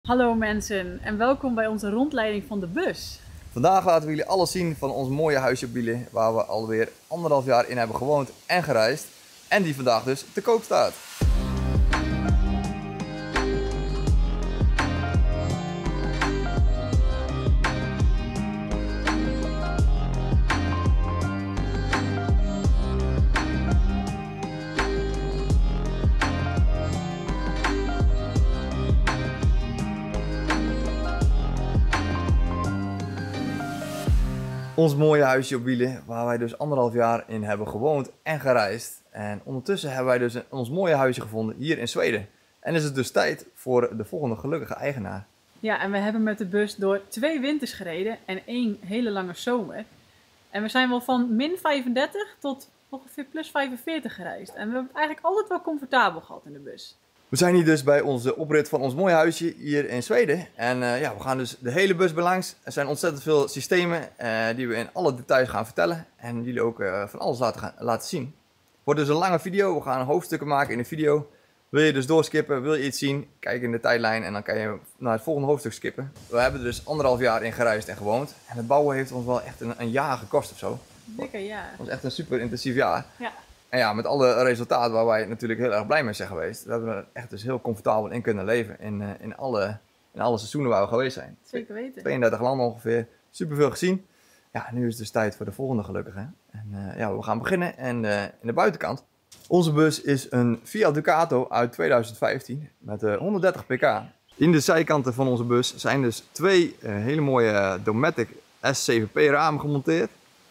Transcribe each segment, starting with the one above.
Hallo mensen en welkom bij onze rondleiding van de bus. Vandaag laten we jullie alles zien van ons mooie huisje op Bielen, waar we alweer 1,5 jaar in hebben gewoond en gereisd. En die vandaag dus te koop staat. Ons mooie huisje op Bielen, waar wij dus 1,5 jaar in hebben gewoond en gereisd. En ondertussen hebben wij dus ons mooie huisje gevonden hier in Zweden. En is het dus tijd voor de volgende gelukkige eigenaar. Ja, en we hebben met de bus door 2 winters gereden en 1 hele lange zomer. En we zijn wel van min 35 tot ongeveer plus 45 gereisd. En we hebben het eigenlijk altijd wel comfortabel gehad in de bus. We zijn hier dus bij onze oprit van ons mooie huisje hier in Zweden. En we gaan dus de hele bus belangs. Er zijn ontzettend veel systemen die we in alle details gaan vertellen. En jullie ook van alles laten zien. Het wordt dus een lange video. We gaan hoofdstukken maken in de video. Wil je dus doorskippen, wil je iets zien, kijk in de tijdlijn en dan kan je naar het volgende hoofdstuk skippen. We hebben er dus 1,5 jaar in gereisd en gewoond. En het bouwen heeft ons wel echt een jaar gekost of zo. Dikke jaar. Het was echt een super intensief jaar. Ja. En ja, met alle resultaten waar wij natuurlijk heel erg blij mee zijn geweest. We hebben er echt dus heel comfortabel in kunnen leven in alle seizoenen waar we geweest zijn. Zeker weten. 32 landen ongeveer, super veel gezien. Ja, nu is het dus tijd voor de volgende gelukkige. En we gaan beginnen in de buitenkant. Onze bus is een Fiat Ducato uit 2015 met 130 pk. In de zijkanten van onze bus zijn dus 2 hele mooie Dometic S7P ramen gemonteerd.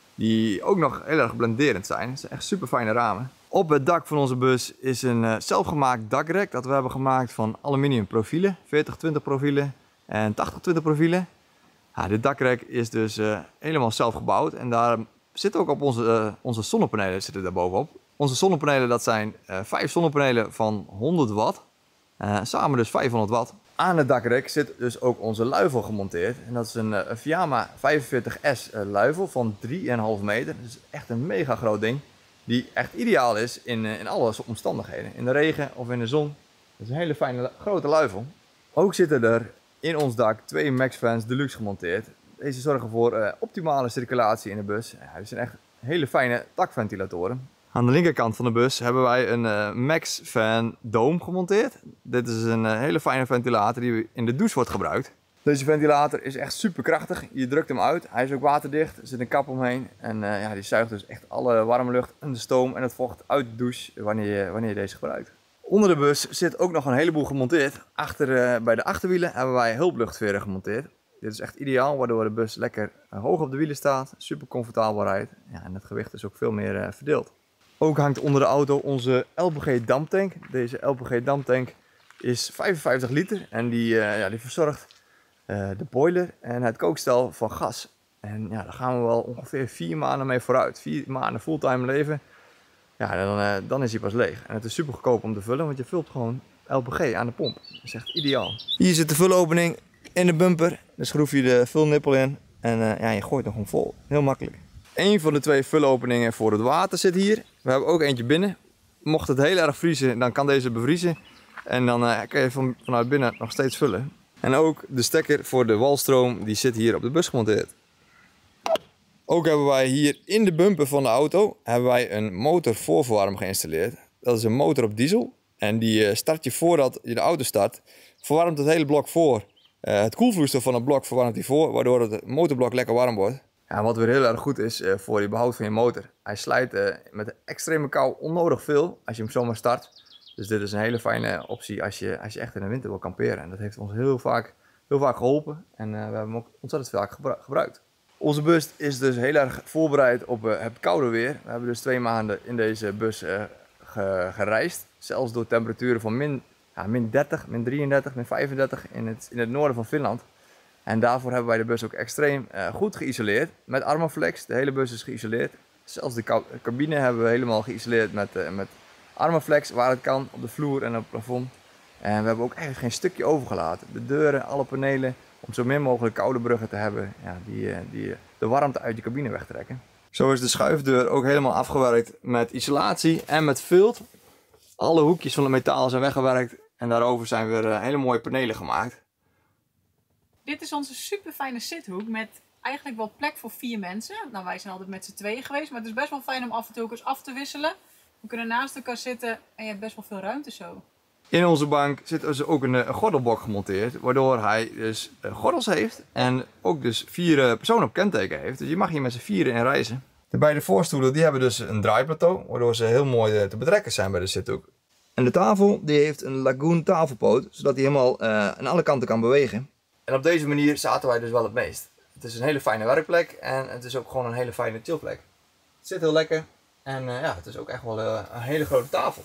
Die ook nog heel erg blenderend zijn. Het zijn echt super fijne ramen. Op het dak van onze bus is een zelfgemaakt dakrek dat we hebben gemaakt van aluminium profielen. 40-20 profielen en 80-20 profielen. Ja, dit dakrek is dus helemaal zelf gebouwd. En daar zit ook op onze zonnepanelen zitten daar bovenop. Onze zonnepanelen dat zijn 5 zonnepanelen van 100 watt. Samen dus 500 watt. Aan het dakrek zit dus ook onze luifel gemonteerd. En dat is een Fiamma 45S luifel van 3,5 meter. Dus echt een mega groot ding. Die echt ideaal is in alle omstandigheden. In de regen of in de zon. Dat is een hele fijne grote luifel. Ook zitten er in ons dak 2 Maxfans Deluxe gemonteerd. Deze zorgen voor optimale circulatie in de bus. Ja, dit zijn echt hele fijne dakventilatoren. Aan de linkerkant van de bus hebben wij een Maxfan Dome gemonteerd. Dit is een hele fijne ventilator die in de douche wordt gebruikt. Deze ventilator is echt super krachtig. Je drukt hem uit. Hij is ook waterdicht. Er zit een kap omheen. En die zuigt dus echt alle warme lucht en de stoom en het vocht uit de douche wanneer je deze gebruikt. Onder de bus zit ook nog een heleboel gemonteerd. Bij de achterwielen hebben wij hulpluchtveren gemonteerd. Dit is echt ideaal, waardoor de bus lekker hoog op de wielen staat. Super comfortabel rijdt. Ja, en het gewicht is ook veel meer verdeeld. Ook hangt onder de auto onze LPG damptank. Deze LPG damptank is 55 liter en die verzorgt de boiler en het kookstel van gas. En ja, daar gaan we wel ongeveer 4 maanden mee vooruit. 4 maanden fulltime leven, ja, dan is hij pas leeg. En het is super goedkoop om te vullen, want je vult gewoon LPG aan de pomp. Dat is echt ideaal. Hier zit de vulopening in de bumper. Dan schroef je de vulnippel in en je gooit hem gewoon vol. Heel makkelijk. Een van de 2 vulopeningen voor het water zit hier. We hebben ook eentje binnen. Mocht het heel erg vriezen, dan kan deze bevriezen. En dan kan je vanuit binnen nog steeds vullen. En ook de stekker voor de walstroom, die zit hier op de bus gemonteerd. Ook hebben wij hier in de bumper van de auto een motorvoorverwarmer geïnstalleerd. Dat is een motor op diesel. En die start je voordat je de auto start. Verwarmt het hele blok voor. Het koelvloeistof van het blok verwarmt die voor, waardoor het motorblok lekker warm wordt. Ja, wat weer heel erg goed is voor je behoud van je motor. Hij slijt met de extreme kou onnodig veel als je hem zomaar start. Dus dit is een hele fijne optie als je echt in de winter wil kamperen. En dat heeft ons heel vaak geholpen. En we hebben hem ook ontzettend vaak gebruikt. Onze bus is dus heel erg voorbereid op het koude weer. We hebben dus 2 maanden in deze bus gereisd. Zelfs door temperaturen van min 30, min 33, min 35 in het noorden van Finland. En daarvoor hebben wij de bus ook extreem goed geïsoleerd. Met Armaflex, de hele bus is geïsoleerd. Zelfs de cabine hebben we helemaal geïsoleerd met Armaflex, waar het kan, op de vloer en op het plafond. En we hebben ook eigenlijk geen stukje overgelaten. De deuren, alle panelen, om zo min mogelijk koude bruggen te hebben, ja, die de warmte uit je cabine wegtrekken. Zo is de schuifdeur ook helemaal afgewerkt met isolatie en met vilt. Alle hoekjes van het metaal zijn weggewerkt en daarover zijn weer hele mooie panelen gemaakt. Dit is onze super fijne zithoek met eigenlijk wel plek voor 4 mensen. Nou, wij zijn altijd met z'n tweeën geweest, maar het is best wel fijn om af en toe ook eens af te wisselen. We kunnen naast elkaar zitten en je hebt best wel veel ruimte zo. In onze bank zit dus ook een gordelblok gemonteerd, waardoor hij dus gordels heeft en ook dus 4 personen op kenteken heeft. Dus je mag hier met z'n 4 in reizen. De beide voorstoelen die hebben dus een draaiplateau, waardoor ze heel mooi te betrekken zijn bij de zithoek. En de tafel die heeft een Lagoon tafelpoot, zodat hij helemaal aan alle kanten kan bewegen. En op deze manier zaten wij dus wel het meest. Het is een hele fijne werkplek en het is ook gewoon een hele fijne chillplek. Het zit heel lekker en ja, het is ook echt wel een hele grote tafel.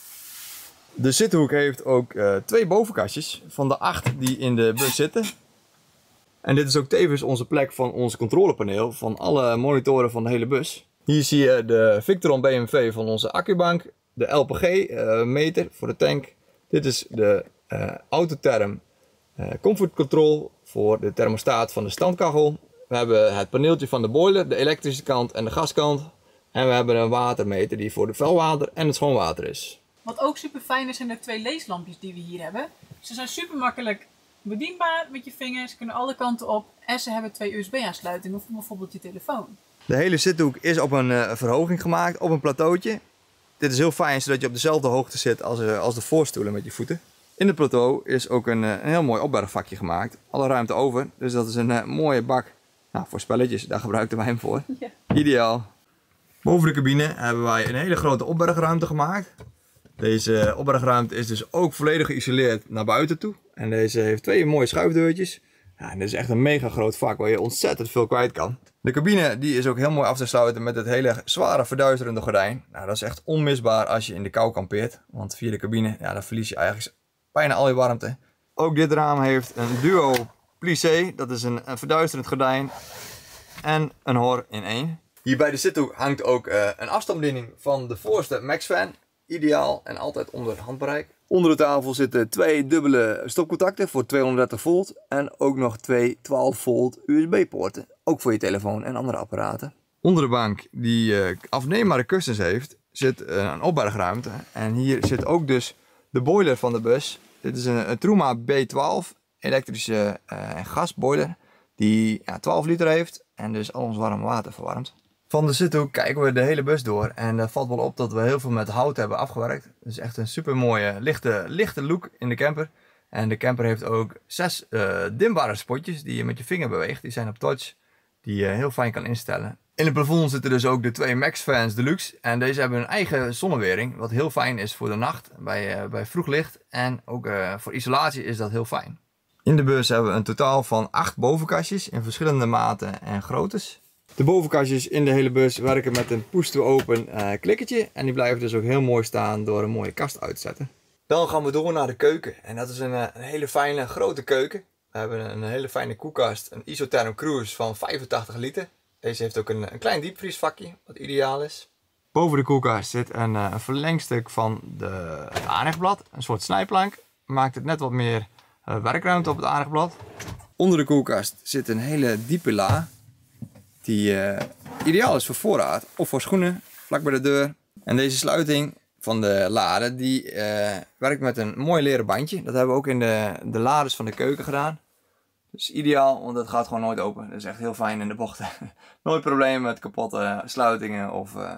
De zithoek heeft ook 2 bovenkastjes van de 8 die in de bus zitten. En dit is ook tevens onze plek van ons controlepaneel van alle monitoren van de hele bus. Hier zie je de Victron BMV van onze accubank, de LPG meter voor de tank. Dit is de Autotherm Comfort Control voor de thermostaat van de standkachel. We hebben het paneeltje van de boiler, de elektrische kant en de gaskant. En we hebben een watermeter die voor de vuilwater en het schoonwater is. Wat ook super fijn is, zijn de 2 leeslampjes die we hier hebben. Ze zijn super makkelijk bedienbaar met je vingers, kunnen alle kanten op. En ze hebben 2 USB-aansluitingen voor bijvoorbeeld je telefoon. De hele zithoek is op een verhoging gemaakt, op een plateautje. Dit is heel fijn, zodat je op dezelfde hoogte zit als de voorstoelen met je voeten. In het plateau is ook een heel mooi opbergvakje gemaakt. Alle ruimte over, dus dat is een mooie bak. Nou, voor spelletjes, daar gebruikten wij hem voor. Ja. Ideaal. Boven de cabine hebben wij een hele grote opbergruimte gemaakt. Deze opbergruimte is dus ook volledig geïsoleerd naar buiten toe. En deze heeft 2 mooie schuifdeurtjes. Ja, en dit is echt een mega groot vak waar je ontzettend veel kwijt kan. De cabine die is ook heel mooi af te sluiten met het hele zware verduisterende gordijn. Nou, dat is echt onmisbaar als je in de kou kampeert. Want via de cabine, ja, dan verlies je eigenlijk bijna al je warmte. Ook dit raam heeft een duo plissé. Dat is een verduisterend gordijn en een hor in 1. Hier bij de zithoek hangt ook een afstandsbediening van de voorste Maxfan. Ideaal en altijd onder handbereik. Onder de tafel zitten 2 dubbele stopcontacten voor 230 volt en ook nog 2 12 volt USB poorten. Ook voor je telefoon en andere apparaten. Onder de bank die afneembare kussens heeft, zit een opbergruimte. En hier zit ook dus de boiler van de bus. Dit is een Truma B12 elektrische gasboiler die 12 liter heeft en dus al ons warm water verwarmt. Van de zithoek kijken we de hele bus door en dat valt wel op dat we heel veel met hout hebben afgewerkt. Het is echt een super mooie lichte look in de camper. En de camper heeft ook 6 dimbare spotjes die je met je vinger beweegt. Die zijn op touch, die je heel fijn kan instellen. In het plafond zitten dus ook de 2 Maxfans Deluxe. En deze hebben een eigen zonnewering, wat heel fijn is voor de nacht bij vroeg licht. En ook voor isolatie is dat heel fijn. In de bus hebben we een totaal van 8 bovenkastjes in verschillende maten en groottes. De bovenkastjes in de hele bus werken met een push-to-open klikkertje. En die blijven dus ook heel mooi staan door een mooie kast uit te zetten. Dan gaan we door naar de keuken. En dat is een hele fijne grote keuken. We hebben een hele fijne koelkast, een Isotherm Cruise van 85 liter. Deze heeft ook een klein diepvriesvakje, wat ideaal is. Boven de koelkast zit een verlengstuk van het aanrechtblad. Een soort snijplank. Maakt het net wat meer werkruimte op het aanrechtblad. Onder de koelkast zit een hele diepe la. Die ideaal is voor voorraad of voor schoenen, vlak bij de deur. En deze sluiting van de lade die werkt met een mooi leren bandje. Dat hebben we ook in de lades van de keuken gedaan. Dus ideaal, want dat gaat gewoon nooit open. Dat is echt heel fijn in de bochten. Nooit problemen met kapotte sluitingen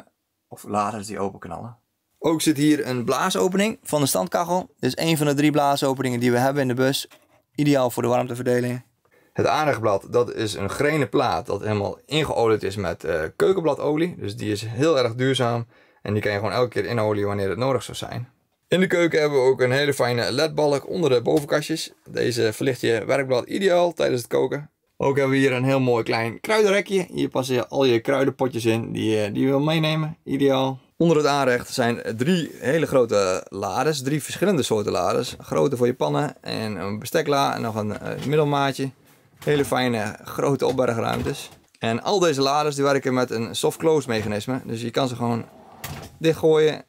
of lades die openknallen. Ook zit hier een blaasopening van de standkachel. Dit is een van de 3 blaasopeningen die we hebben in de bus. Ideaal voor de warmteverdeling. Het aanrechtblad, dat is een grenen plaat dat helemaal ingeolied is met keukenbladolie. Dus die is heel erg duurzaam en die kan je gewoon elke keer inolieën wanneer het nodig zou zijn. In de keuken hebben we ook een hele fijne LED-balk onder de bovenkastjes. Deze verlicht je werkblad ideaal tijdens het koken. Ook hebben we hier een heel mooi klein kruidenrekje. Hier passen je al je kruidenpotjes in die je wil meenemen. Ideaal. Onder het aanrecht zijn 3 hele grote lades. 3 verschillende soorten lades. Een grote voor je pannen en een bestekla en nog een middelmaatje. Hele fijne grote opbergruimtes. En al deze lades die werken met een soft close mechanisme. Dus je kan ze gewoon dichtgooien.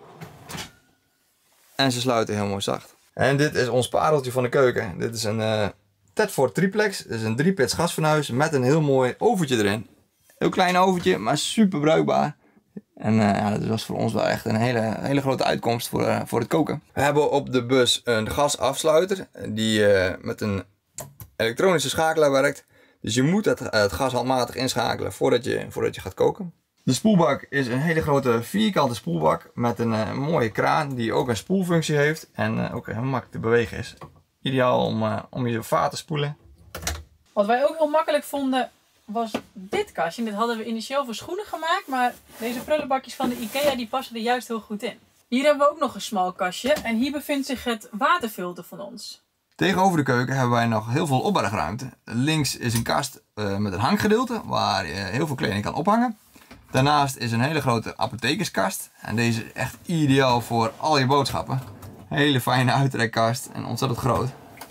En ze sluiten heel mooi zacht. En dit is ons pareltje van de keuken. Dit is een Tedford triplex. Dit is een 3-pits gasfornuis met een heel mooi oventje erin. Heel klein oventje, maar super bruikbaar. En ja, dat was voor ons wel echt een hele grote uitkomst voor het koken. We hebben op de bus een gasafsluiter die met een elektronische schakelaar werkt. Dus je moet het gas handmatig inschakelen voordat je gaat koken. De spoelbak is een hele grote vierkante spoelbak met een mooie kraan die ook een spoelfunctie heeft en ook heel makkelijk te bewegen is. Ideaal om je vaat te spoelen. Wat wij ook heel makkelijk vonden was dit kastje. Dit hadden we initieel voor schoenen gemaakt, maar deze prullenbakjes van de IKEA die passen er juist heel goed in. Hier hebben we ook nog een smal kastje en hier bevindt zich het waterfilter van ons. Tegenover de keuken hebben wij nog heel veel opbergruimte. Links is een kast met een hanggedeelte waar je heel veel kleding kan ophangen. Daarnaast is een hele grote apothekerskast en deze is echt ideaal voor al je boodschappen. Hele fijne uittrekkast en ontzettend groot.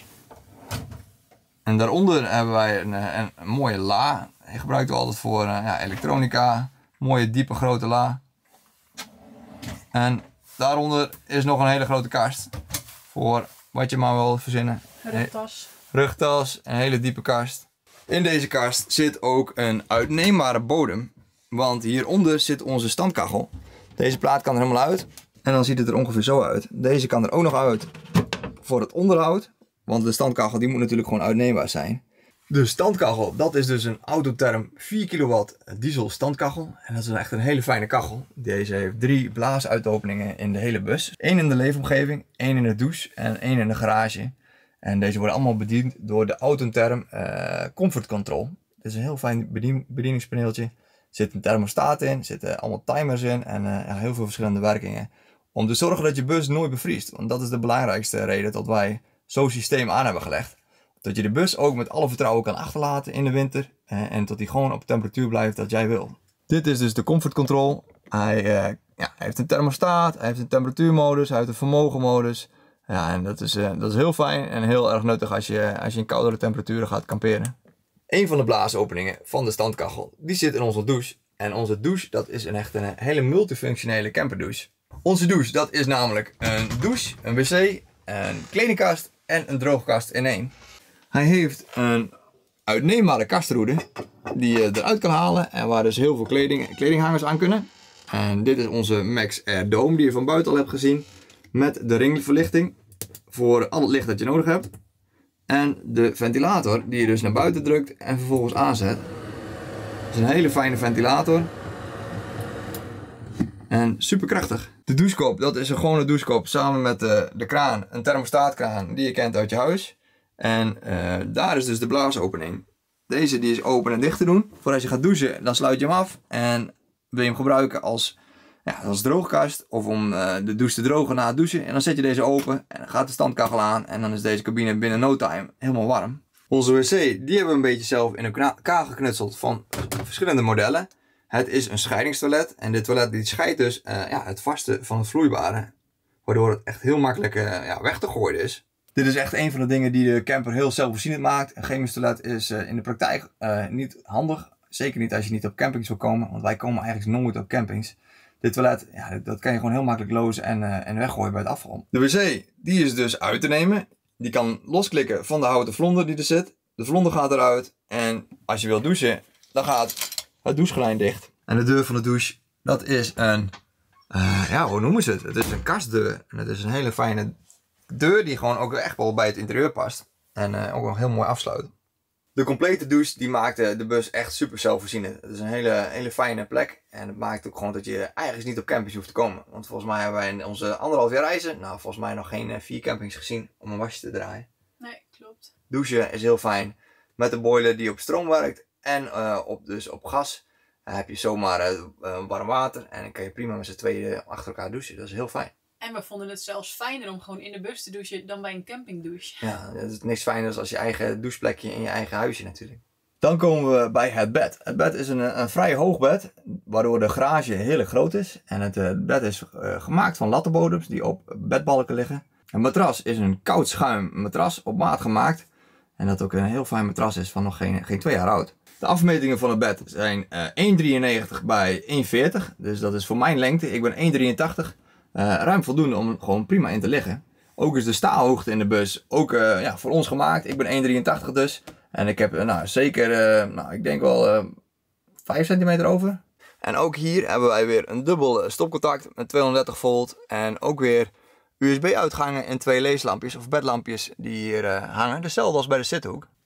En daaronder hebben wij een mooie la. Die gebruiken we altijd voor elektronica. Mooie diepe grote la. En daaronder is nog een hele grote kast. Voor wat je maar wil verzinnen. Rugtas. Rugtas, een hele diepe kast. In deze kast zit ook een uitneembare bodem. Want hieronder zit onze standkachel. Deze plaat kan er helemaal uit. En dan ziet het er ongeveer zo uit. Deze kan er ook nog uit voor het onderhoud. Want de standkachel die moet natuurlijk gewoon uitneembaar zijn. De standkachel, dat is dus een Autotherm 4 kW diesel standkachel. En dat is echt een hele fijne kachel. Deze heeft 3 blaasuitopeningen in de hele bus. 1 in de leefomgeving, 1 in de douche en 1 in de garage. En deze worden allemaal bediend door de Autotherm Comfort Control. Dit is een heel fijn bedieningspaneeltje. Er zit een thermostaat in, er zitten allemaal timers in en heel veel verschillende werkingen. Om te zorgen dat je bus nooit bevriest. Want dat is de belangrijkste reden dat wij zo'n systeem aan hebben gelegd. Dat je de bus ook met alle vertrouwen kan achterlaten in de winter. En dat hij gewoon op temperatuur blijft dat jij wil. Dit is dus de Comfort Control. Hij heeft een thermostaat, hij heeft een temperatuurmodus, hij heeft een vermogenmodus. Ja, en dat is heel fijn en heel erg nuttig als je in koudere temperaturen gaat kamperen. Een van de blaasopeningen van de standkachel, die zit in onze douche. En onze douche, dat is echt een hele multifunctionele camperdouche. Onze douche, dat is namelijk een douche, een wc, een kledingkast en een droogkast in één. Hij heeft een uitneembare kastroede die je eruit kan halen en waar dus heel veel kledinghangers aan kunnen. En dit is onze Max Air Dome die je van buiten al hebt gezien. Met de ringverlichting voor al het licht dat je nodig hebt. En de ventilator die je dus naar buiten drukt en vervolgens aanzet. Het is een hele fijne ventilator. En super krachtig. De douchekop, dat is een gewone douchekop samen met de kraan, een thermostaatkraan die je kent uit je huis. En daar is dus de blaasopening. Deze die is open en dicht te doen. Voor als je gaat douchen, dan sluit je hem af. En wil je hem gebruiken als droogkast of om de douche te drogen na het douchen. En dan zet je deze open en dan gaat de standkachel aan. En dan is deze cabine binnen no time helemaal warm. Onze wc, die hebben we een beetje zelf in elkaar geknutseld van verschillende modellen. Het is een scheidingstoilet. En dit toilet die scheidt dus het vaste van het vloeibare. Waardoor het echt heel makkelijk weg te gooien is. Dit is echt een van de dingen die de camper heel zelfvoorzienend maakt. Een chemisch toilet is in de praktijk niet handig. Zeker niet als je niet op campings wil komen. Want wij komen eigenlijk nooit op campings. Dit toilet, dat kan je gewoon heel makkelijk lozen en weggooien bij het afval. De wc, die is dus uit te nemen. Die kan losklikken van de houten vlonder die er zit. De vlonder gaat eruit. En als je wilt douchen, dan gaat het douchegordijn dicht. En de deur van de douche, dat is een... hoe noemen ze het? Het is een kastdeur. En het is een hele fijne deur die gewoon ook echt wel bij het interieur past. En ook nog heel mooi afsluit. De complete douche die maakt de bus echt super zelfvoorzienend. Het is een hele fijne plek. En het maakt ook gewoon dat je eigenlijk niet op campings hoeft te komen. Want volgens mij hebben wij in onze 1,5 jaar reizen, volgens mij nog geen 4 campings gezien om een wasje te draaien. Nee, klopt. Douchen is heel fijn. Met de boiler die op stroom werkt en op gas heb je zomaar warm water. En dan kan je prima met z'n tweeën achter elkaar douchen. Dat is heel fijn. En we vonden het zelfs fijner om gewoon in de bus te douchen dan bij een campingdouche. Ja, het is niks fijner als je eigen doucheplekje in je eigen huisje natuurlijk. Dan komen we bij het bed. Het bed is een vrij hoog bed, waardoor de garage heel erg groot is. En het bed is gemaakt van lattenbodems die op bedbalken liggen. Het matras is een koud schuim matras op maat gemaakt. En dat ook een heel fijn matras is van nog geen 2 jaar oud. De afmetingen van het bed zijn 1,93 bij 1,40. Dus dat is voor mijn lengte. Ik ben 1,83. Ruim voldoende om gewoon prima in te liggen. Ook is de staalhoogte in de bus ook voor ons gemaakt. Ik ben 1,83 dus. En ik heb zeker, ik denk wel 5 centimeter over. En ook hier hebben wij weer een dubbel stopcontact met 230 volt. En ook weer USB-uitgangen en 2 leeslampjes of bedlampjes die hier hangen. Hetzelfde als bij de zithoek.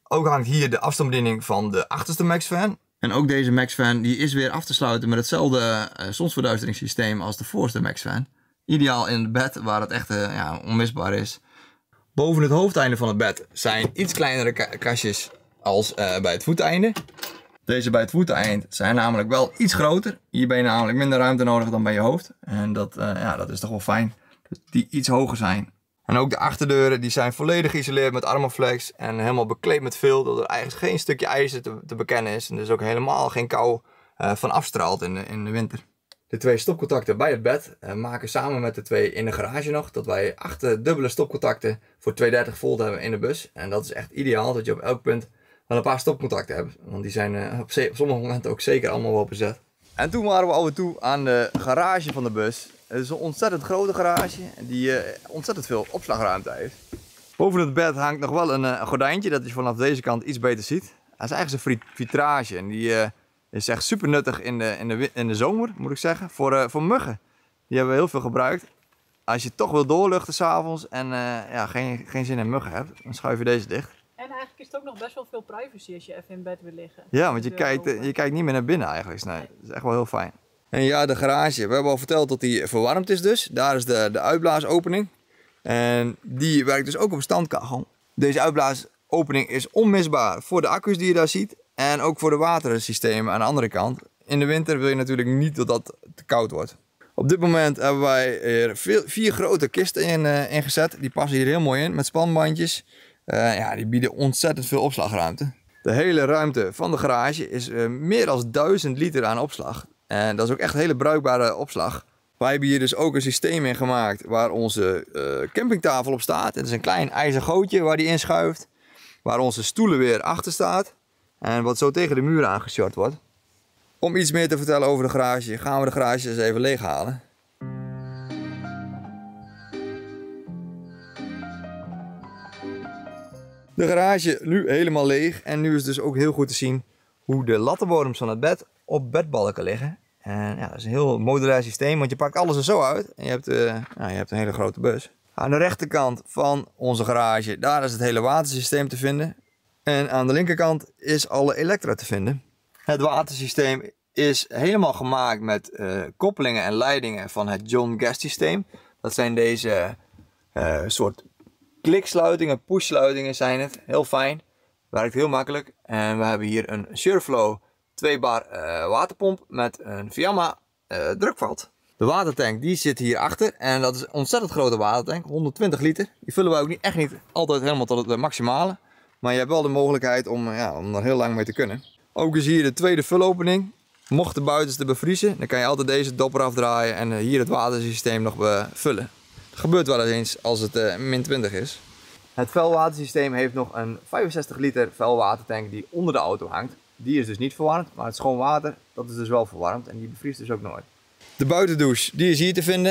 Ook hangt hier de afstandsbediening van de achterste Maxfan. En ook deze Maxfan die is weer af te sluiten met hetzelfde zonsverduisteringssysteem als de voorste Maxfan. Ideaal in het bed waar het echt onmisbaar is. Boven het hoofdeinde van het bed zijn iets kleinere kastjes als bij het voeteinde. Deze bij het voeteneind zijn namelijk wel iets groter. Hier ben je namelijk minder ruimte nodig dan bij je hoofd. En dat is toch wel fijn. Dat die iets hoger zijn. En ook de achterdeuren die zijn volledig geïsoleerd met Armaflex. En helemaal bekleed met veel. Dat er eigenlijk geen stukje ijzer te bekennen is. En dus ook helemaal geen kou van afstraalt in de winter. De 2 stopcontacten bij het bed maken samen met de 2 in de garage nog. Dat wij 8 dubbele stopcontacten voor 230 volt hebben in de bus. En dat is echt ideaal dat je op elk punt wel een paar stopcontacten hebt. Want die zijn op sommige momenten ook zeker allemaal wel bezet. En toen waren we alweer toe aan de garage van de bus. Het is een ontzettend grote garage die ontzettend veel opslagruimte heeft. Boven het bed hangt nog wel een gordijntje dat je vanaf deze kant iets beter ziet. Dat is eigenlijk een vitrage en die is echt super nuttig in de zomer, moet ik zeggen, voor muggen. Die hebben we heel veel gebruikt. Als je toch wil doorluchten s'avonds en geen zin in muggen hebt, dan schuif je deze dicht. En eigenlijk is het ook nog best wel veel privacy als je even in bed wil liggen. Ja, want je kijkt niet meer naar binnen eigenlijk. Nee, dat is echt wel heel fijn. En ja, de garage. We hebben al verteld dat die verwarmd is dus. Daar is de uitblaasopening. En die werkt dus ook op standkachel. Deze uitblaasopening is onmisbaar voor de accu's die je daar ziet. En ook voor de watersystemen aan de andere kant. In de winter wil je natuurlijk niet dat dat te koud wordt. Op dit moment hebben wij er 4 grote kisten ingezet. Die passen hier heel mooi in met spanbandjes. Die bieden ontzettend veel opslagruimte. De hele ruimte van de garage is meer dan 1000 liter aan opslag. En dat is ook echt een hele bruikbare opslag. Wij hebben hier dus ook een systeem in gemaakt waar onze campingtafel op staat. Het is een klein ijzer gootje waar die inschuift. Waar onze stoelen weer achter staat. En wat zo tegen de muur aangeshort wordt. Om iets meer te vertellen over de garage gaan we de garage eens even leeghalen. De garage nu helemaal leeg en nu is dus ook heel goed te zien hoe de lattenbodems van het bed op bedbalken liggen. En dat is een heel modulair systeem, want je pakt alles er zo uit en je hebt een hele grote bus. Aan de rechterkant van onze garage, daar is het hele watersysteem te vinden. En aan de linkerkant is alle elektra te vinden. Het watersysteem is helemaal gemaakt met koppelingen en leidingen van het John Guest systeem. Dat zijn deze soort kliksluitingen, pushsluitingen zijn het. Heel fijn. Werkt heel makkelijk. En we hebben hier een Sureflow 2 bar waterpomp met een Fiamma drukvat. De watertank die zit hier achter. En dat is een ontzettend grote watertank. 120 liter. Die vullen we ook echt niet altijd helemaal tot het maximale. Maar je hebt wel de mogelijkheid om er heel lang mee te kunnen. Ook is hier de tweede vulopening. Mocht de buitenste bevriezen, dan kan je altijd deze dopper afdraaien en hier het watersysteem nog vullen. Dat gebeurt wel eens als het min 20 is. Het vuilwatersysteem heeft nog een 65 liter vuilwatertank die onder de auto hangt. Die is dus niet verwarmd, maar het schoon water dat is dus wel verwarmd en die bevriest dus ook nooit. De buitendouche die is hier te vinden.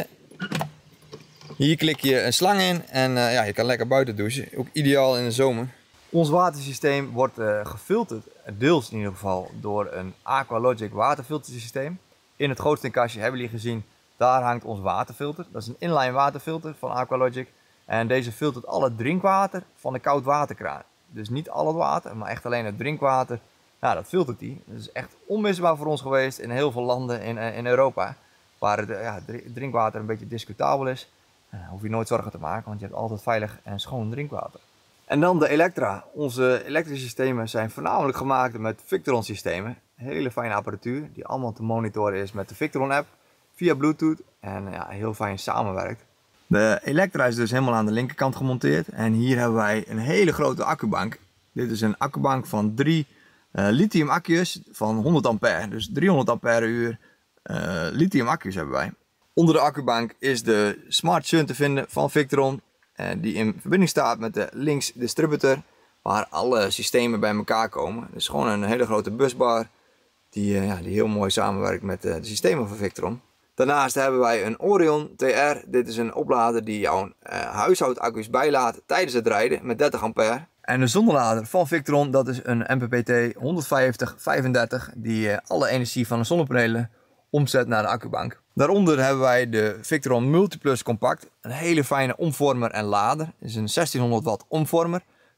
Hier klik je een slang in en je kan lekker buiten douchen. Ook ideaal in de zomer. Ons watersysteem wordt gefilterd, deels in ieder geval, door een Aqualogic waterfiltersysteem. In het gootsteen-kastje hebben jullie gezien, daar hangt ons waterfilter. Dat is een inline waterfilter van Aqualogic. En deze filtert al het drinkwater van de koudwaterkraan. Dus niet al het water, maar echt alleen het drinkwater. Dat filtert die. Dat is echt onmisbaar voor ons geweest in heel veel landen in Europa. Waar het drinkwater een beetje discutabel is. Dan hoef je nooit zorgen te maken, want je hebt altijd veilig en schoon drinkwater. En dan de elektra. Onze elektrische systemen zijn voornamelijk gemaakt met Victron systemen. Hele fijne apparatuur die allemaal te monitoren is met de Victron app via Bluetooth en heel fijn samenwerkt. De elektra is dus helemaal aan de linkerkant gemonteerd en hier hebben wij een hele grote accubank. Dit is een accubank van 3 lithium accu's van 100 ampère, dus 300 ampère uur lithium accu's hebben wij. Onder de accubank is de Smart Shunt te vinden van Victron. Die in verbinding staat met de Lynx distributor, waar alle systemen bij elkaar komen. Dus gewoon een hele grote busbar die heel mooi samenwerkt met de systemen van Victron. Daarnaast hebben wij een Orion TR. Dit is een oplader die jouw huishoudaccu's bijlaat tijdens het rijden met 30 ampère. En de zonnelader van Victron, dat is een MPPT 150-35 die alle energie van de zonnepanelen omzet naar de accubank. Daaronder hebben wij de Victron Multiplus Compact. Een hele fijne omvormer en lader. Het is een 1600 watt omvormer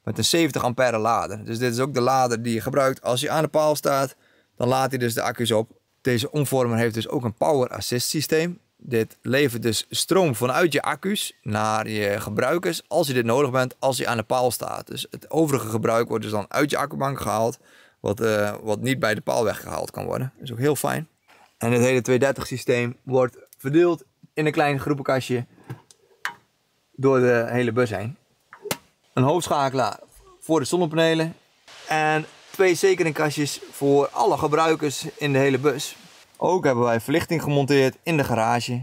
met een 70 ampère lader. Dus dit is ook de lader die je gebruikt als je aan de paal staat. Dan laat hij dus de accu's op. Deze omvormer heeft dus ook een power assist systeem. Dit levert dus stroom vanuit je accu's naar je gebruikers als je dit nodig bent als je aan de paal staat. Dus het overige gebruik wordt dus dan uit je accubank gehaald, wat niet bij de paal weggehaald kan worden. Dat is ook heel fijn. En het hele 230 systeem wordt verdeeld in een klein groepenkastje door de hele bus heen. Een hoofdschakelaar voor de zonnepanelen en 2 zekeringkastjes voor alle gebruikers in de hele bus. Ook hebben wij verlichting gemonteerd in de garage.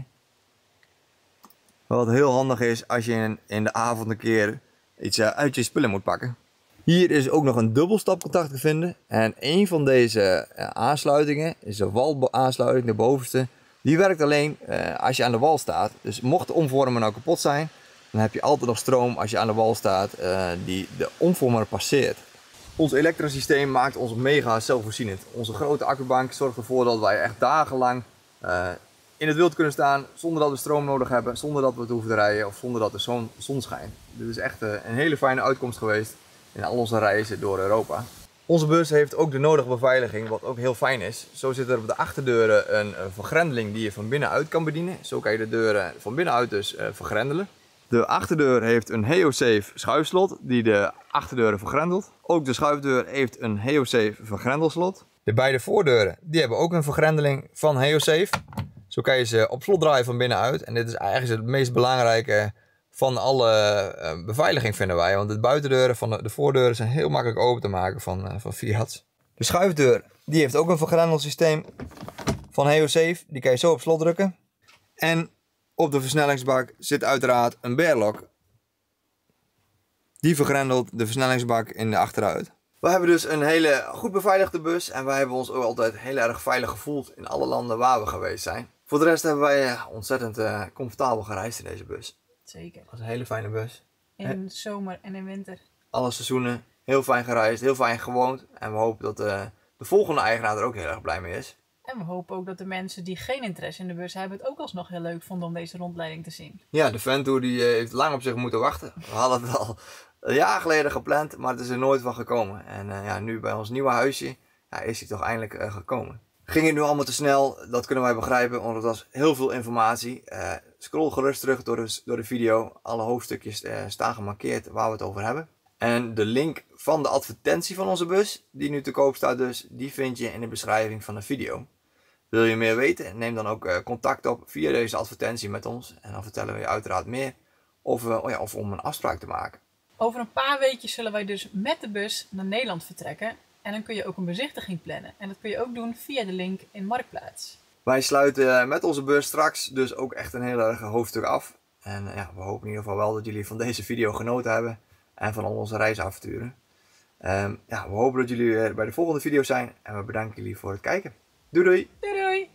Wat heel handig is als je in de avond een keer iets uit je spullen moet pakken. Hier is ook nog een dubbelstapcontact te vinden. En een van deze aansluitingen is de walaansluiting, de bovenste. Die werkt alleen als je aan de wal staat. Dus mocht de omvormer nou kapot zijn, dan heb je altijd nog stroom als je aan de wal staat die de omvormer passeert. Ons elektrosysteem maakt ons mega zelfvoorzienend. Onze grote accubank zorgt ervoor dat wij echt dagenlang in het wild kunnen staan zonder dat we stroom nodig hebben, zonder dat we het hoeven te rijden of zonder dat de zon schijnt. Dit is echt een hele fijne uitkomst geweest in al onze reizen door Europa. Onze bus heeft ook de nodige beveiliging, wat ook heel fijn is. Zo zit er op de achterdeuren een vergrendeling die je van binnenuit kan bedienen. Zo kan je de deuren van binnenuit dus vergrendelen. De achterdeur heeft een HeoSafe schuifslot die de achterdeuren vergrendelt. Ook de schuifdeur heeft een HeoSafe vergrendelslot. De beide voordeuren die hebben ook een vergrendeling van HeoSafe. Zo kan je ze op slot draaien van binnenuit. En dit is eigenlijk het meest belangrijke van alle beveiliging vinden wij. Want de buitendeuren van de voordeuren zijn heel makkelijk open te maken van Fiat. De schuifdeur die heeft ook een vergrendelsysteem van HeoSafe. Die kan je zo op slot drukken. En op de versnellingsbak zit uiteraard een bearlock. Die vergrendelt de versnellingsbak in de achteruit. We hebben dus een hele goed beveiligde bus en wij hebben ons ook altijd heel erg veilig gevoeld in alle landen waar we geweest zijn. Voor de rest hebben wij ontzettend comfortabel gereisd in deze bus. Zeker. Dat is een hele fijne bus. In de zomer en in winter. Alle seizoenen, heel fijn gereisd, heel fijn gewoond. En we hopen dat de volgende eigenaar er ook heel erg blij mee is. En we hopen ook dat de mensen die geen interesse in de bus hebben het ook alsnog heel leuk vonden om deze rondleiding te zien. Ja, de fantour die heeft lang op zich moeten wachten. We hadden het al een jaar geleden gepland, maar het is er nooit van gekomen. En ja, nu bij ons nieuwe huisje is hij toch eindelijk gekomen. Ging het nu allemaal te snel? Dat kunnen wij begrijpen, want het was heel veel informatie. Scroll gerust terug door de video. Alle hoofdstukjes staan gemarkeerd waar we het over hebben. En de link van de advertentie van onze bus, die nu te koop staat dus, die vind je in de beschrijving van de video. Wil je meer weten? Neem dan ook contact op via deze advertentie met ons. En dan vertellen we je uiteraard meer. Of om een afspraak te maken. Over een paar weekjes zullen wij dus met de bus naar Nederland vertrekken. En dan kun je ook een bezichtiging plannen. En dat kun je ook doen via de link in Marktplaats. Wij sluiten met onze bus straks dus ook echt een heel erg hoofdstuk af. En ja, we hopen in ieder geval wel dat jullie van deze video genoten hebben. En van al onze reisavonturen. Ja, we hopen dat jullie bij de volgende video zijn. En we bedanken jullie voor het kijken. Doei doei! Doei doei!